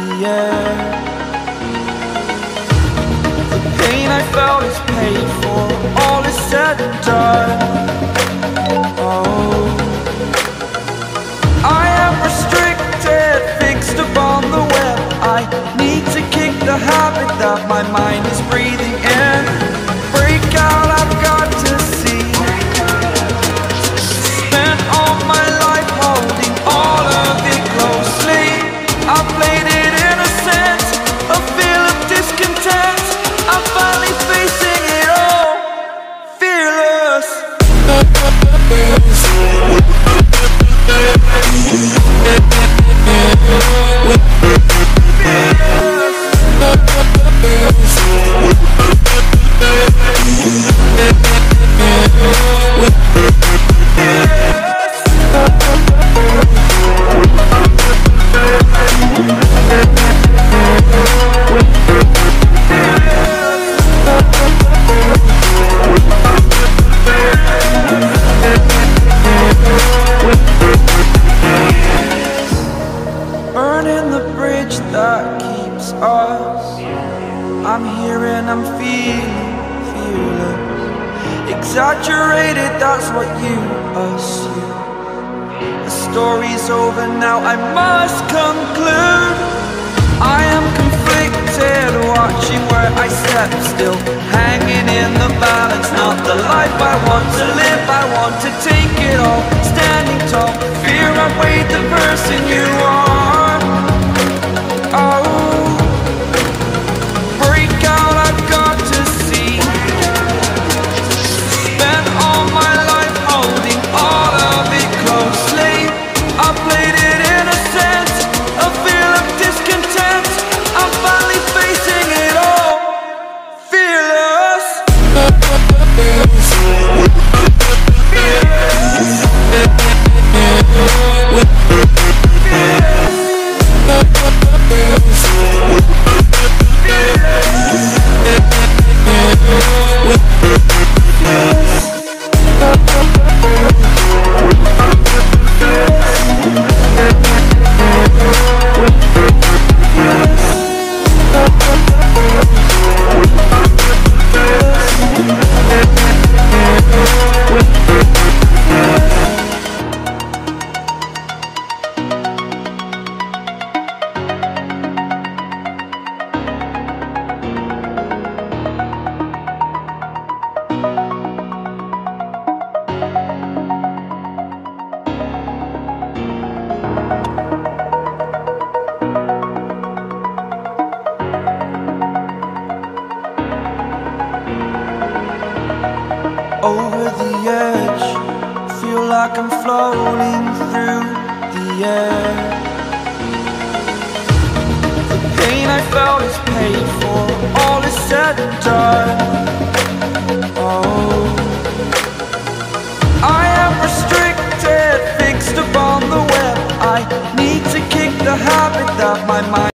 the air. The pain I felt is paid for, all is said and done. Oh, I am restricted, fixed upon the web. I need to kick the habit that my mind is breathing in. Break out, I've got to see. Spent all my life holding all of it closely. I played it innocent, a feel of discontent. I'm finally facing it all, fearless. Burning the bridge that keeps us. I'm here and I'm feeling fearless. Exaggerated, that's what you assume. The story's over now, I must conclude. I am conflicted, watching where I step still, hanging in the balance. Not the life I want to live, I want to take it all. Standing tall, fear outweighed the person you are. Oh, break out, I've got to see. Spent all my life holding all of it closely. I played it innocent, a feel of discontent. I'm finally facing it all, fearless. Over the edge, feel like I'm floating through the air. The pain I felt is paid for, all is said and done. Oh, I am restricted, fixed upon the web. I need to kick the habit that my mind